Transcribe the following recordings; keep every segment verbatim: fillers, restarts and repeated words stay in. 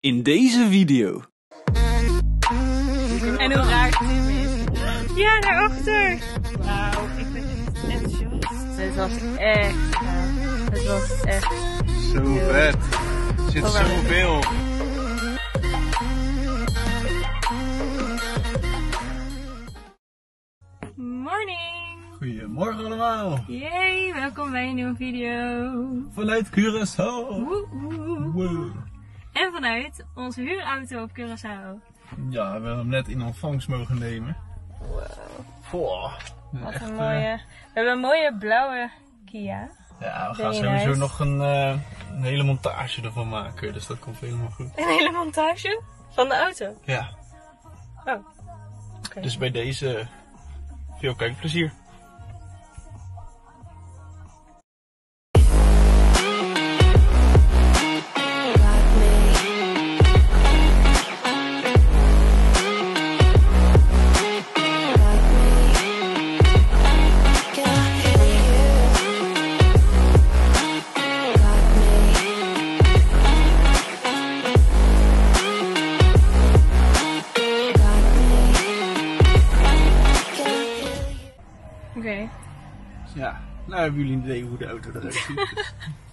In deze video. En hoe raar Tim is. Ja, daarachter. Wauw, ik ben echt enthousiast. Het was echt gaaf. Het was echt zo vet. Er zit zoveel. Morning. Goedemorgen allemaal. Yay, welkom bij een nieuwe video. Vanuit Curaçao. Woe, woe. Wow. En vanuit onze huurauto op Curaçao. Ja, we hebben hem net in ontvangst mogen nemen. Wow. Wow. Wat echt, een mooie. We hebben een mooie blauwe Kia. Ja, we gaan Very sowieso nice. nog een, uh, een hele montage ervan maken, dus dat komt helemaal goed. Een hele montage van de auto. Ja. Oh. Okay. Dus bij deze veel kijkplezier. Oké. Okay. Ja, nou hebben jullie een idee hoe de auto eruit ziet. Dus.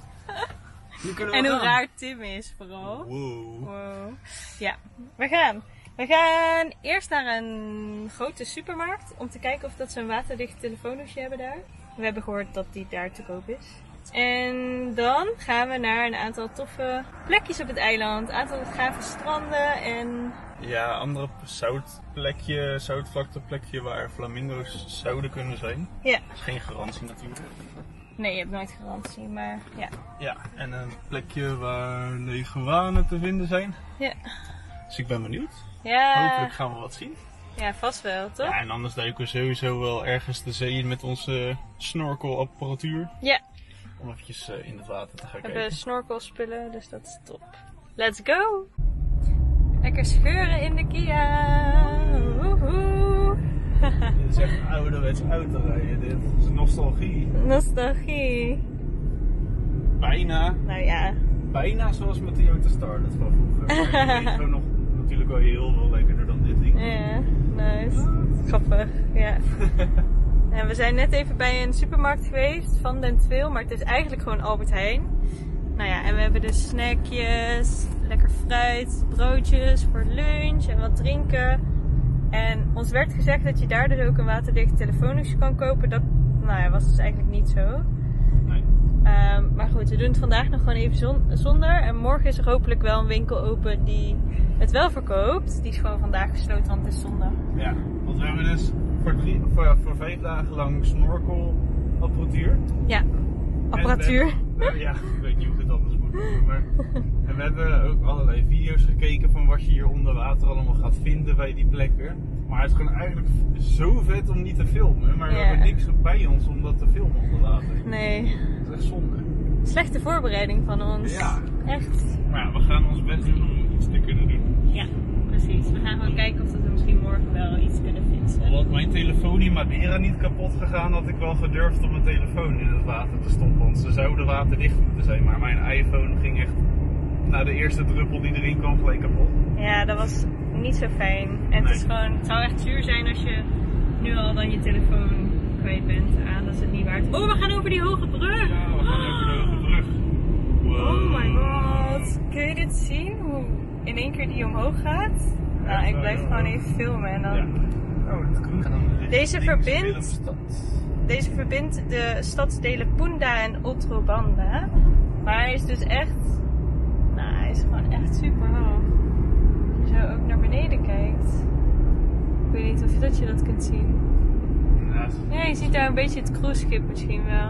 Nu kunnen we En hoe gaan. raar Tim is vooral. Wow. Wow. Ja, we gaan. We gaan eerst naar een grote supermarkt om te kijken of dat ze een waterdicht telefoonhoesje hebben daar. We hebben gehoord dat die daar te koop is. En dan gaan we naar een aantal toffe plekjes op het eiland. Een aantal gave stranden en... Ja, andere zoutplekje, zoutvlakteplekje waar flamingo's zouden kunnen zijn. Ja. Dat is geen garantie natuurlijk. Nee, je hebt nooit garantie, maar ja. Ja, en een plekje waar leguanen te vinden zijn. Ja. Dus ik ben benieuwd. Ja. Hopelijk gaan we wat zien. Ja, vast wel, toch? Ja, en anders duiken we sowieso wel ergens de zee in met onze snorkelapparatuur. Ja. Om eventjes uh, in het water te gaan We kijken. hebben snorkelspullen, dus dat is top. Let's go! Lekker scheuren in de Kia! Woehoe! Dit is echt ouderwets autorijden. Dit is nostalgie. Nostalgie. Bijna, Nou ja. bijna zoals met de Toyota Starlet van vroeger. Maar die gewoon nog natuurlijk wel heel veel lekkerder dan dit ding. Ja, nice. Grappig, ja. En we zijn net even bij een supermarkt geweest van Den Twil, maar het is eigenlijk gewoon Albert Heijn. Nou ja, en we hebben dus snackjes, lekker fruit, broodjes voor lunch en wat drinken. En ons werd gezegd dat je daar dus ook een waterdicht telefoonhoesje kan kopen. Dat nou ja, was dus eigenlijk niet zo. Nee. Um, maar goed, we doen het vandaag nog gewoon even zon zonder. En morgen is er hopelijk wel een winkel open die het wel verkoopt. Die is gewoon vandaag gesloten, want het is zondag. Ja, want we hebben dus voor, drie, voor, voor vijf dagen lang snorkelapparatuur. Ja, apparatuur. En we hebben, ja, ik weet niet hoe ik het anders moet noemen. Maar, en we hebben ook allerlei video's gekeken van wat je hier onder water allemaal gaat vinden bij die plekken. Maar het is gewoon eigenlijk zo vet om niet te filmen. Maar we Ja. hebben niks bij ons om dat te filmen onder water. Nee, Dat is echt zonde. slechte voorbereiding van ons. Ja. Echt. Maar ja, we gaan ons best doen om iets te kunnen doen. Ja, precies. We gaan gewoon kijken of dat we misschien morgen wel iets kunnen vinden. Had mijn telefoon in Madeira niet kapot gegaan, had ik wel gedurfd om mijn telefoon in het water te stoppen. Want ze zouden waterdicht moeten zijn. Maar mijn iPhone ging echt na de eerste druppel die erin kwam gelijk kapot. Ja, dat was niet zo fijn. En het, Nee. is gewoon, het zou echt zuur zijn als je nu al dan je telefoon kwijt bent. Ah, dat is het niet waard. Oh, we gaan over die hoge brug! Ja, we gaan over de hoge brug. Wow. Oh my god. Kun je dit zien? Hoe in één keer die omhoog gaat? Nou, ik blijf gewoon even filmen en dan... Ja. Oh, dat kan dan. Deze Links verbindt- Willemstad. Deze verbindt de stadsdelen Punda en Otrobanda. Maar hij is dus echt... Nou, hij is gewoon echt super hoog. Als je zo ook naar beneden kijkt. Ik weet niet of je dat, je dat kunt zien. Ja, dat is- Ja, je ziet daar een beetje het cruiseschip misschien wel.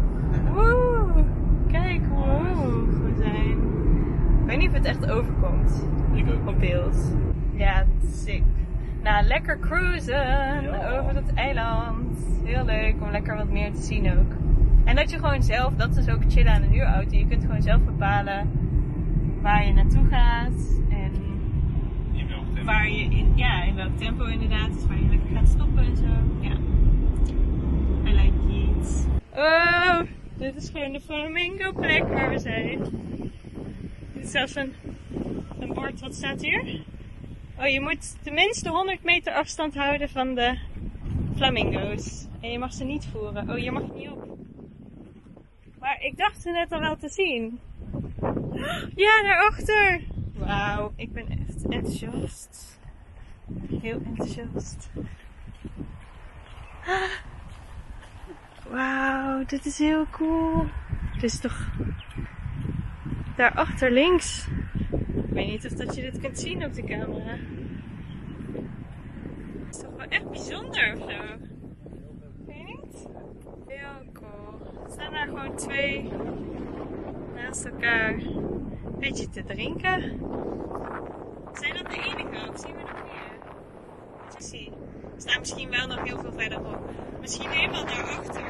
Woe! Kijk hoe hoog we zijn. Ik weet niet of het echt overkomt Ik ook. op beeld. Ja, sick. Nou, lekker cruisen Ja. over het eiland. Heel leuk om lekker wat meer te zien ook. En dat je gewoon zelf, dat is ook chill aan een huurauto. Je kunt gewoon zelf bepalen waar je naartoe gaat. En In welk tempo? waar je in, ja, in welk tempo inderdaad. Dus waar je lekker gaat stoppen en zo. Ja. I like it. Oh, dit is gewoon de flamingo plek waar we zijn. Dit is zelfs een een bord. Wat staat hier? Oh, je moet tenminste honderd meter afstand houden van de flamingo's. En je mag ze niet voeren. Oh, je mag niet op. Maar ik dacht ze net al wel te zien. Ja, daarachter! Wauw, ik ben echt enthousiast. Heel enthousiast. Wauw, dit is heel cool. Dit is toch daarachter links. Ik weet niet of dat je dit kunt zien op de camera. Het is toch wel echt bijzonder of zo. Weet je niet? Heel cool. Er staan daar gewoon twee naast elkaar een beetje te drinken. Zijn dat de enige ook? Zien we nog meer? Zie. Er staan misschien wel nog heel veel verderop. Misschien helemaal daarachter.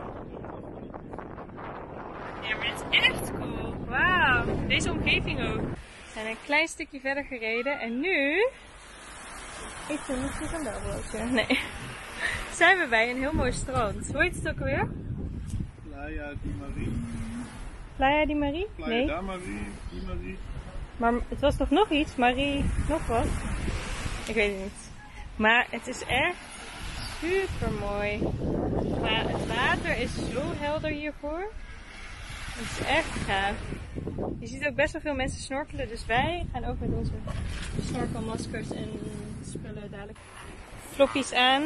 Ja, maar het is echt cool. Wauw. Deze omgeving ook. We zijn een klein stukje verder gereden en nu... Ik vind misschien van dat Nee. Zijn we bij een heel mooi strand. Hoe heet het ook alweer? Playa di Marie. Playa di Marie? Playa Nee. da Marie, di Marie. Maar het was toch nog iets? Marie, nog wat? Ik weet het niet. Maar het is echt super mooi. Maar het water is zo helder hiervoor. Het is echt gaaf. Je ziet ook best wel veel mensen snorkelen. Dus wij gaan ook met onze snorkelmaskers en spullen dadelijk floppies aan.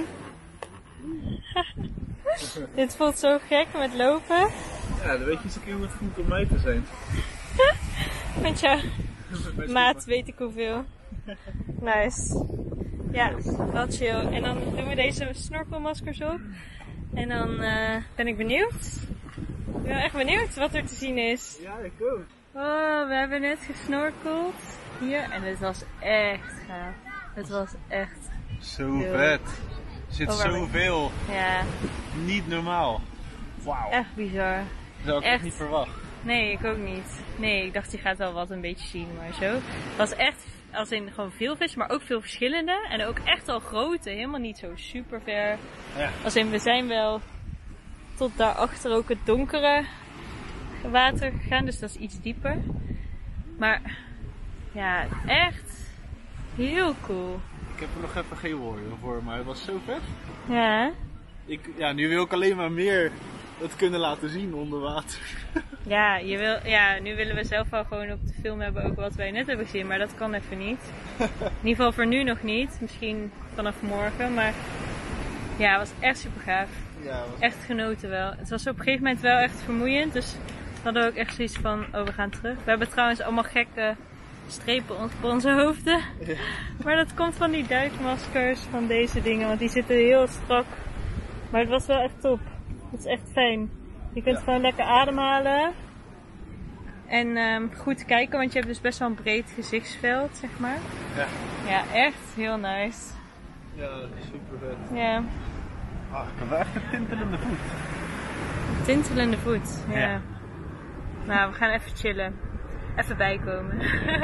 Dit voelt zo gek met lopen. Ja, dan weet je eens een keer hoe het voelt om mij te zijn. Met jouw maat weet ik hoeveel. Nice. Ja, wel chill. En dan doen we deze snorkelmaskers op. En dan uh, ben ik benieuwd. Ik ben echt benieuwd wat er te zien is. Ja, ik ook. Oh, we hebben net gesnorkeld hier en het was echt gaaf. Het was echt Zo heel... vet. Er zit Oh, zoveel. Ja. Niet normaal. Wauw. Echt bizar. Dat zou ik echt echt niet verwacht. Nee, ik ook niet. Nee, ik dacht je gaat wel wat een beetje zien, maar zo. Het was echt, als in gewoon veel vis, maar ook veel verschillende. En ook echt al grote, helemaal niet zo super ver. Ja. Als in, we zijn wel tot daarachter ook het donkere water gegaan, dus dat is iets dieper. Maar ja, echt heel cool. Ik heb er nog even geen woorden voor, maar het was zo vet. Ja. Ik, ja, nu wil ik alleen maar meer het kunnen laten zien onder water. Ja, je wil, ja, nu willen we zelf wel gewoon op de film hebben ook wat wij net hebben gezien, maar dat kan even niet. In ieder geval voor nu nog niet, misschien vanaf morgen, maar ja, het was echt super gaaf. Ja, was... Echt genoten wel. Het was op een gegeven moment wel echt vermoeiend, dus we hadden ook echt zoiets van, oh we gaan terug. We hebben trouwens allemaal gekke strepen op onze hoofden, Ja. Maar dat komt van die duikmaskers, van deze dingen, want die zitten heel strak. Maar het was wel echt top. Het is echt fijn. Je kunt Ja. gewoon lekker ademhalen. En um, goed kijken, want je hebt dus best wel een breed gezichtsveld, zeg maar. Ja. Ja, echt heel nice. Ja, super vet. Ja. Ah, ik heb wel echt een tintelende voet. Tintelende voet, ja. Ja. Nou, we gaan even chillen. Even bijkomen.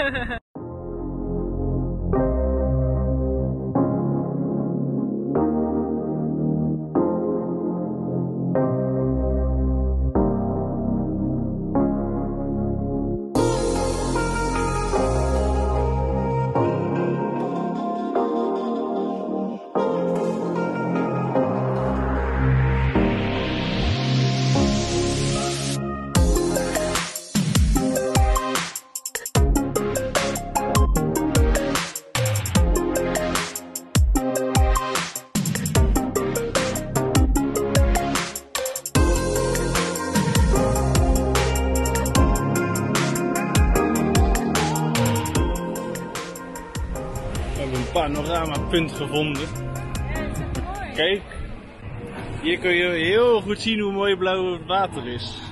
Panoramapunt gevonden. Ja, dat is echt mooi. Kijk, hier kun je heel goed zien hoe mooi blauw het water is.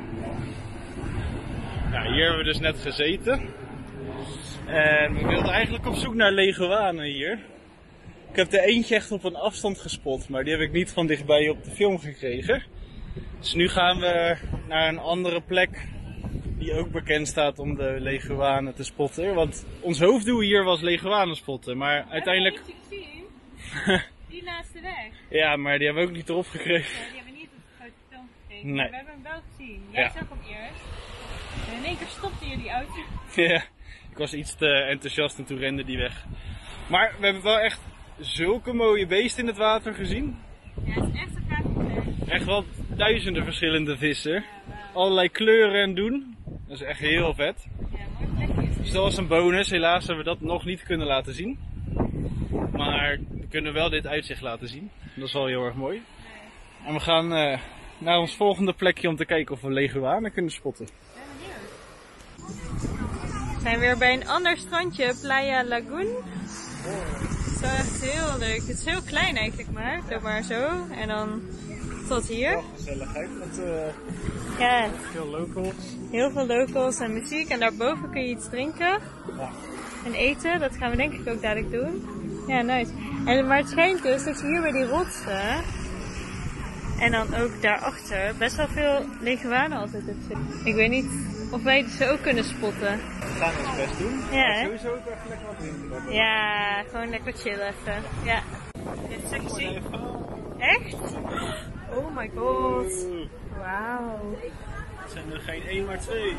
Ja, hier hebben we dus net gezeten. En we wilden eigenlijk op zoek naar leguanen hier. Ik heb er eentje echt op een afstand gespot, maar die heb ik niet van dichtbij op de film gekregen. Dus nu gaan we naar een andere plek die ook bekend staat om de leguanen te spotten. Want ons hoofddoel hier was leguanen spotten, maar uiteindelijk... Heb je eentje gezien? Die naast de weg. Ja, maar die hebben we ook niet erop gekregen. Ja, die hebben we niet op de grote film gekregen. Nee. Maar we hebben hem wel gezien. Jij Ja. zag hem eerst. En in één keer stopte je die auto. Ja, ik Ik was iets te enthousiast en toen rende die weg. Maar we hebben wel echt zulke mooie beesten in het water gezien. Ja, het is echt een gaaf plek. Echt wel duizenden verschillende vissen. Ja, wow. Allerlei kleuren en doen. Dat is echt heel vet. Ja, mooi plekje. Dus dat was een bonus. Helaas hebben we dat nog niet kunnen laten zien. Maar we kunnen wel dit uitzicht laten zien. Dat is wel heel erg mooi. En we gaan uh, naar ons volgende plekje om te kijken of we leguanen kunnen spotten. We zijn weer bij een ander strandje, Playa Lagoon. Zo echt heel leuk. Het is heel klein eigenlijk maar. Loop maar zo. En dan tot hier. Wel gezelligheid met uh, ja. veel locals. Heel veel locals en muziek. En daarboven kun je iets drinken. Ja. En eten. Dat gaan we denk ik ook dadelijk doen. Ja, nice. En, maar het schijnt dus dat je hier bij die rotsen en dan ook daarachter best wel veel leguanen altijd hebt zitten. Ik weet niet of wij ze ook kunnen spotten. We gaan ons best doen. Ja, hè? Sowieso ook echt lekker wat drinken. Ja, gewoon lekker chillen even. Ja. Dit is sexy. Echt? Oh my god. Wauw. Het zijn er geen één, maar twee.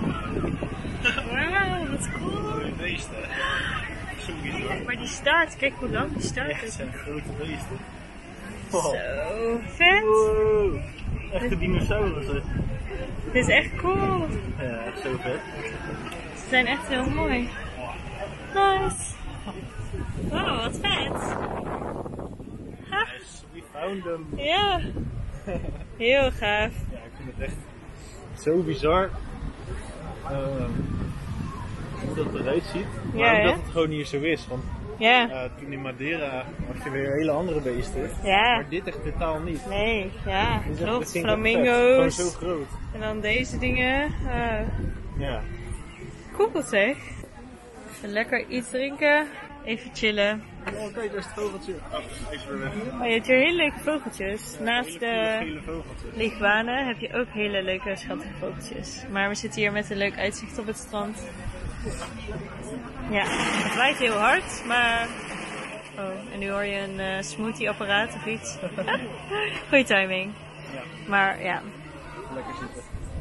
Wauw, wat cool. Mooie beesten. Zo bizar. Maar die staart, kijk hoe lang die staart is. Ja, het zijn grote beesten. Oh. Zo vet. Wow. Echte dinosaurussen. Dit is echt cool. Ja, echt zo vet. Ze zijn echt heel mooi. Nice. Wow, wat vet. Yes, we found them. Ja. Heel gaaf. Ja, ik vind het echt zo bizar. Uh, hoe dat eruit ziet. Maar Ja, ook dat hè? het gewoon hier zo is. Want Ja. uh, toen in Madeira had je weer hele andere beesten. Ja. Maar dit echt totaal niet. Nee, ja. Dit is echt- Klopt, dit vind ik echt vet. flamingo's. Gewoon zo groot. En dan deze dingen. Uh, Ja. cool zeg. Even lekker iets drinken. Even chillen. Oh, kijk, daar is het vogeltje. Oh, even weer weg. Oh, je hebt hier hele leuke vogeltjes. Naast de Hele vogeltjes. leguanen heb je ook hele leuke schattige vogeltjes. Maar we zitten hier met een leuk uitzicht op het strand. Ja, het waait heel hard, maar... Oh, en nu hoor je een uh, smoothie-apparaat of iets. Goeie timing. Ja. Maar ja. Lekker zitten.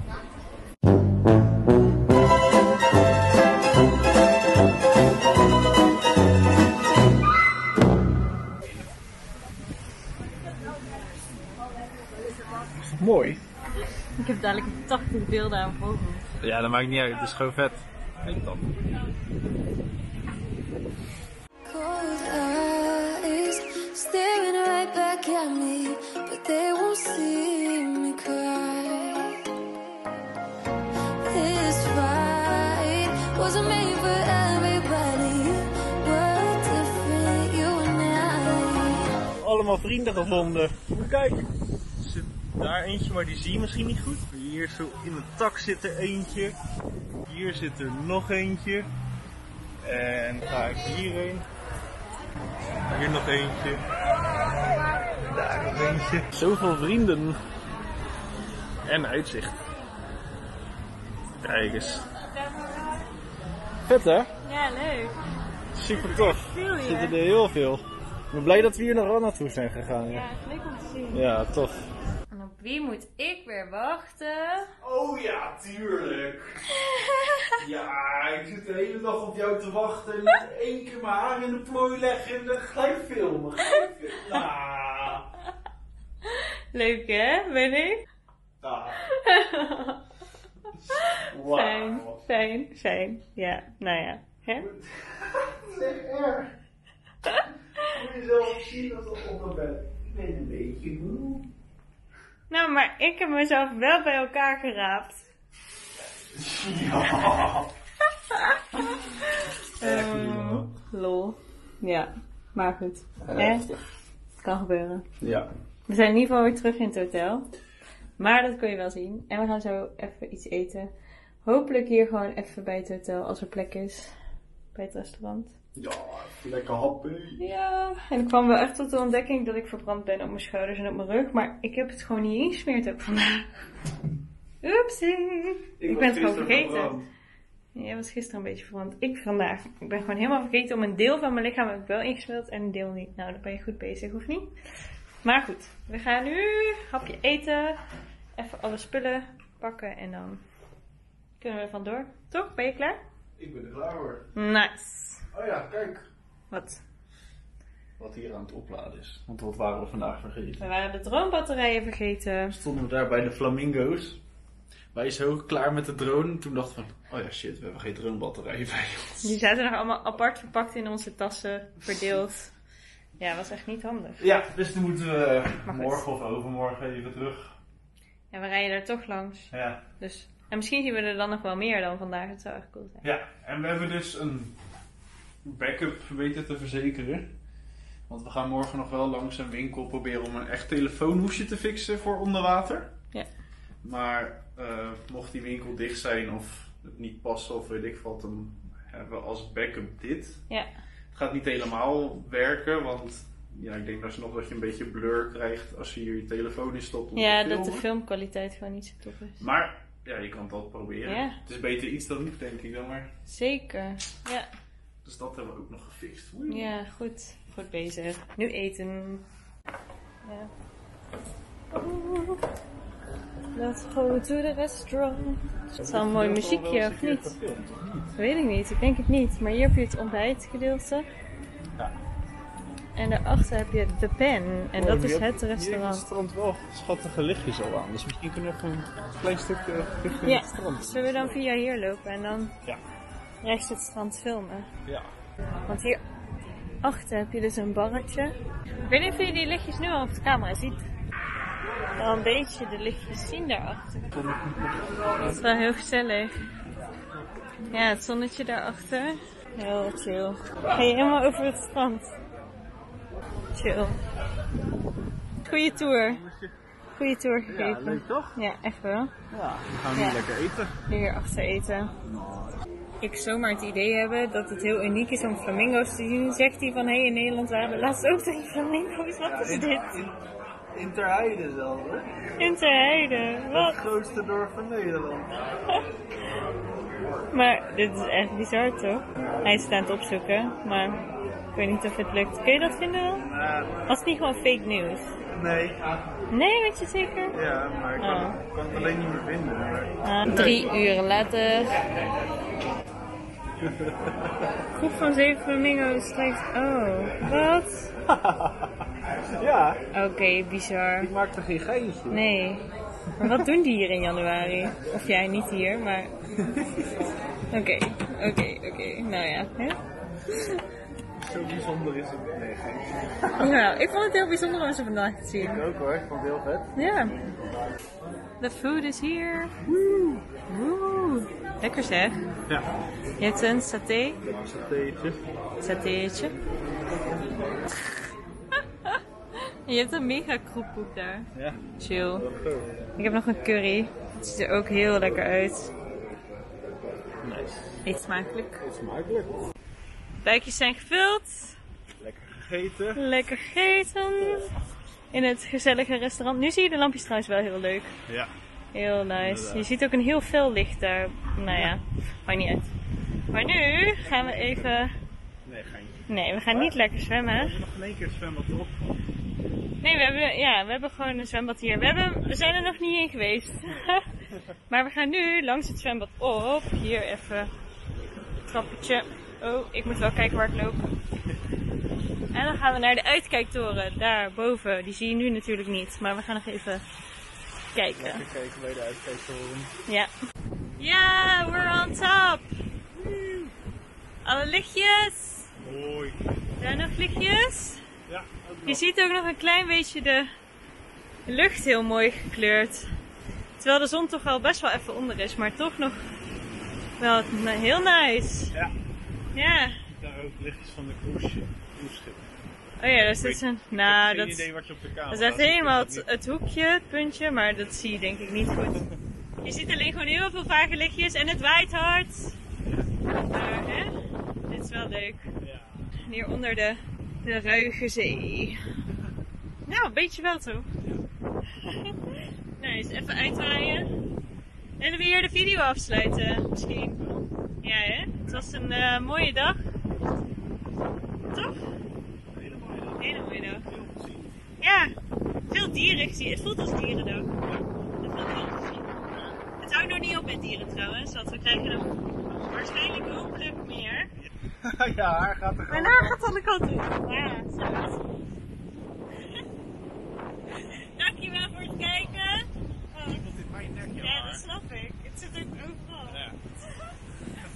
Mooi. Ik heb dadelijk tachtig beelden aan vogels. Ja, dat maakt niet uit. Het is gewoon vet. Kijk dan. Cold eyes staring right back at me, but they won't see me cry. This fight wasn't made for everybody. We're different, you and I. Allemaal vrienden gevonden. Kijk. Er zit daar eentje, maar die zie je misschien niet goed. Hier zo in de tak zit er eentje. Hier zit er nog eentje. En dan ga ik hierheen. Hier nog eentje. Daar nog eentje. Zoveel vrienden. En uitzicht. Kijk eens. Vet hè? Ja, leuk. Super tof. Veel Er hier. zitten er heel veel. Ik ben blij dat we hier nog wel naartoe zijn gegaan. Ja, Ja, het is leuk om te zien. ja tof. En op wie moet ik weer wachten? Oh ja, tuurlijk. Ja, ik zit de hele dag op jou te wachten. En niet één keer mijn haar in de plooi leggen en dan gelijk filmen. Gelijk filmen. Nou. Leuk hè, ben ik? Nou. Fijn, Wauw. fijn, fijn. Ja, nou ja. Hè? Dat is echt erg. Moet je zelf zien als dat op een bed. Ik ben een beetje moe. Nou, maar ik heb mezelf wel bij elkaar geraapt. Ja. Uh, lol. Ja, maar goed. Hè? Het kan gebeuren. Ja. We zijn in ieder geval weer terug in het hotel. Maar dat kun je wel zien. En we gaan zo even iets eten. Hopelijk hier gewoon even bij het hotel als er plek is. Bij het restaurant. Ja, even lekker happen. Ja, en ik kwam wel echt tot de ontdekking dat ik verbrand ben op mijn schouders en op mijn rug. Maar ik heb het gewoon niet ingesmeerd ook vandaag. Oepsie. Ik, ik ben het gewoon vergeten. Verbrand. Jij was gisteren een beetje verbrand. Ik vandaag. Ik ben gewoon helemaal vergeten om een deel van mijn lichaam heb ik wel ingesmeerd en een deel niet. Nou, dan ben je goed bezig, of niet? Maar goed, we gaan nu een hapje eten. Even alle spullen pakken en dan kunnen we er vandoor. Toch? Ben je klaar? Ik ben er klaar voor. Nice. Oh ja, kijk. Wat? Wat hier aan het opladen is. Want wat waren we vandaag vergeten? We waren de droombatterijen vergeten. Stonden we daar bij de flamingo's. Wij zo klaar met de drone. Toen dachten we, oh ja shit, we hebben geen dronebatterijen bij ons. Die zaten nog allemaal apart verpakt in onze tassen, verdeeld. Ja, was echt niet handig. Ja, dus toen moeten we Maar morgen goed. of overmorgen even terug. Ja, we rijden daar toch langs. Ja. Dus, en misschien zien we er dan nog wel meer dan vandaag. Het zou echt cool zijn. Ja, en we hebben dus een backup weten te verzekeren. Want we gaan morgen nog wel langs een winkel proberen om een echt telefoonhoesje te fixen voor onder water. Ja. Maar uh, mocht die winkel dicht zijn of het niet passen of weet ik wat, dan hebben we als backup dit. Ja. Het gaat niet helemaal werken, want ja, ik denk dat je nog dat je een beetje blur krijgt als je hier je telefoon in stopt. Om Ja, te dat de filmen. filmkwaliteit gewoon niet zo top is. Maar ja, je kan het altijd proberen. Ja. Het is beter iets dan niet, denk ik dan maar. Zeker. Ja. Dus dat hebben we ook nog gefixt. Oei. Ja, goed. Goed bezig. Nu eten. Ja. Oeh. Let's go to the restaurant. Het is wel een mooi muziekje, of niet? Dat weet ik niet. Ik denk het niet. Maar hier heb je het ontbijtgedeelte. Ja. En daarachter heb je de pen. En dat is het Hier heeft het restaurant. strand wel schattige lichtjes al aan. Dus misschien kunnen we even een klein stukje richting Ja. het strand. Zullen we dan via hier lopen en dan Ja. rechts het strand filmen? Ja. Want hier achter heb je dus een barretje. Ik weet niet of je die lichtjes nu al op de camera ziet. Wel een beetje de lichtjes zien daarachter. Dat is wel heel gezellig. Ja, het zonnetje daarachter. Heel chill. Ga je helemaal over het strand. Chill. Goeie tour. Goeie tour gegeven. Ja, leuk toch? Ja, echt wel. Ja, we gaan nu Ja. lekker eten. Hier achter eten. Ik zomaar het idee hebben dat het heel uniek is om flamingo's te zien. Zegt hij van, hé, hey, in Nederland waren we laatst ook tegen flamingo's. Wat is dit? In Ter Heide zelf, hè? In Ter Heide. Wat? Het grootste dorp van Nederland. Maar dit is echt bizar, toch? Hij is het aan het opzoeken, maar ik weet niet of het lukt. Kun je dat vinden dan? Uh, Was het niet gewoon fake news? nee. Nee, weet je zeker? Ja, maar ik kan, Oh. ik kan het alleen niet meer vinden. Maar... Ah, drie uur later. Groep van zeven flamingo's strijkt. Oh, wat? ja, Oké, bizar. ik maakte geen geintje. Nee. Maar wat doen die hier in januari? Of jij niet hier, maar... Oké, oké, oké. Nou ja, hè? Zo bijzonder is het. Nee, geintje. Nou, ik vond het heel bijzonder om ze vandaag te zien. Ik ook hoor, ik vond het heel vet. Ja. The food is here. Woe. Woe. Lekker zeg. Ja, Je hebt een saté. satéetje. Satéetje. En je hebt een mega kroephoek daar. Ja, Chill. heel goed. Ik heb nog een curry. Het ziet er ook heel lekker uit. Nice. Eet smakelijk. Smakelijk. Buikjes zijn gevuld. Lekker gegeten. Lekker gegeten. In het gezellige restaurant. Nu zie je de lampjes trouwens wel heel leuk. Ja. Heel nice. Inderdaad. Je ziet ook een heel fel licht daar. Nou ja, maakt niet uit. Maar nu gaan we even... Nee, geintje. Nee, we gaan niet lekker zwemmen. We hebben nog in één keer het zwembad erop. Nee, we hebben, ja, we hebben gewoon een zwembad hier. We, hebben, we zijn er nog niet in geweest. Maar we gaan nu langs het zwembad op. Hier even een trappetje. Oh, ik moet wel kijken waar ik loop. En dan gaan we naar de uitkijktoren. Daar boven. Die zie je nu natuurlijk niet. Maar we gaan nog even kijken. Even kijken bij de uitkijktoren. Ja. Ja, we're on top. Alle lichtjes. Mooi. Zijn er nog lichtjes? Ja, ook Je nog. ziet ook nog een klein beetje de lucht heel mooi gekleurd. Terwijl de zon toch al best wel even onder is, maar toch nog wel heel nice. Ja. Ja. Daar ook lichtjes van de cruise cruiseschip. Oh ja, dus dat is een... Nou, ik heb dat, geen idee wat je op de camera dat is echt ziet, helemaal dus het, dat het hoekje, het puntje, maar dat zie je denk ik niet goed. Je ziet alleen gewoon heel veel vage lichtjes en het waait hard. Maar hè, dit is wel leuk. niet. Ja. Hier onder de, de ruige zee. Nou, een beetje wel toch? Nou, eens even uitwaaien. En dan weer de video afsluiten, misschien. Ja, hè? Het was een uh, mooie dag. Toch? Hele mooie dag. Hele mooie dag. Veel gezien. Ja, veel dieren gezien. Het voelt als dierendag. Het voelt wel gezien. Het houdt nog niet op met dieren trouwens, want we krijgen nog waarschijnlijk hopelijk meer. Ja, haar gaat er Mijn haar gaat alle kanten op. Ja, zo. Dankjewel voor het kijken. Oh. Dit mijn nek, Ja, dat snap ik. Het zit ook overal. Ja.